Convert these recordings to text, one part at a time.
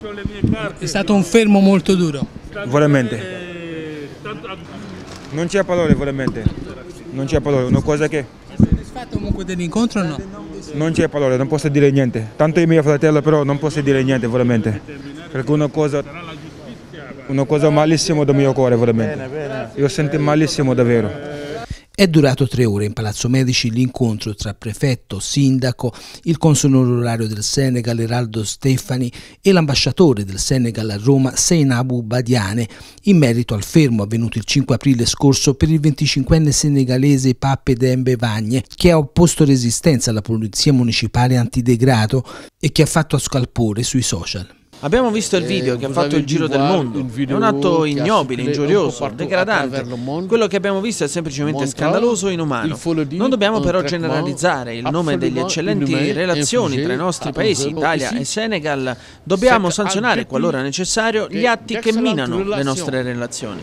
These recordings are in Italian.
È stato un fermo molto duro. Veramente. Non c'è parole, veramente. Non c'è parole, una cosa che... Sei soddisfatto comunque dell'incontro o no? Non c'è parole, non posso dire niente. Tanto è mio fratello, però non posso dire niente, veramente. Perché una cosa malissimo del mio cuore, veramente. Io sento malissimo davvero. È durato 3 ore in Palazzo Medici l'incontro tra prefetto, sindaco, il console onorario del Senegal Eraldo Stefani e l'ambasciatore del Senegal a Roma Seynabou Badiane in merito al fermo avvenuto il 5 aprile scorso per il 25enne senegalese Pape Dembe Vagne, che ha opposto resistenza alla polizia municipale antidegrado e che ha fatto scalpore sui social. Abbiamo visto il video che ha fatto il giro del mondo. È un atto ignobile, ingiurioso, degradante. Quello che abbiamo visto è semplicemente scandaloso e inumano. Non dobbiamo però generalizzare. Il nome delle eccellenti relazioni tra i nostri paesi, Italia e Senegal, dobbiamo sanzionare, qualora necessario, gli atti che minano le nostre relazioni.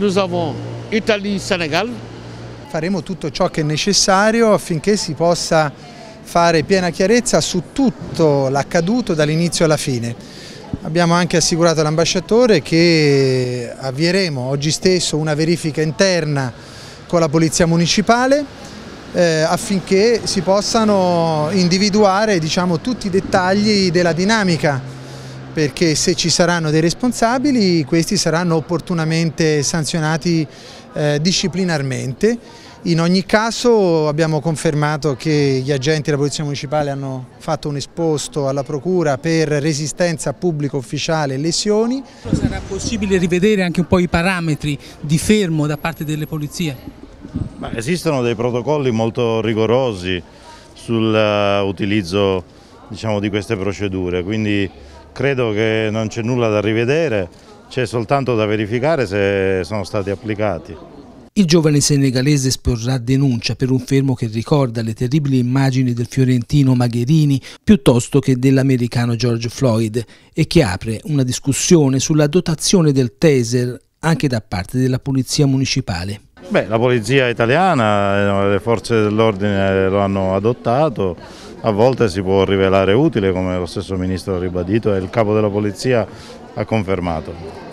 Faremo tutto ciò che è necessario affinché si possa fare piena chiarezza su tutto l'accaduto dall'inizio alla fine. Abbiamo anche assicurato all'ambasciatore che avvieremo oggi stesso una verifica interna con la Polizia Municipale affinché si possano individuare, diciamo, tutti i dettagli della dinamica, perché se ci saranno dei responsabili questi saranno opportunamente sanzionati disciplinarmente. In ogni caso abbiamo confermato che gli agenti della Polizia Municipale hanno fatto un esposto alla Procura per resistenza a pubblico ufficiale e lesioni. Sarà possibile rivedere anche un po' i parametri di fermo da parte delle polizie? Esistono dei protocolli molto rigorosi sull'utilizzo, diciamo, di queste procedure, quindi credo che non c'è nulla da rivedere, c'è soltanto da verificare se sono stati applicati. Il giovane senegalese esporrà denuncia per un fermo che ricorda le terribili immagini del fiorentino Magherini piuttosto che dell'americano George Floyd e che apre una discussione sulla dotazione del taser anche da parte della Polizia Municipale. La Polizia italiana, le forze dell'ordine lo hanno adottato, a volte si può rivelare utile, come lo stesso Ministro ha ribadito e il Capo della Polizia ha confermato.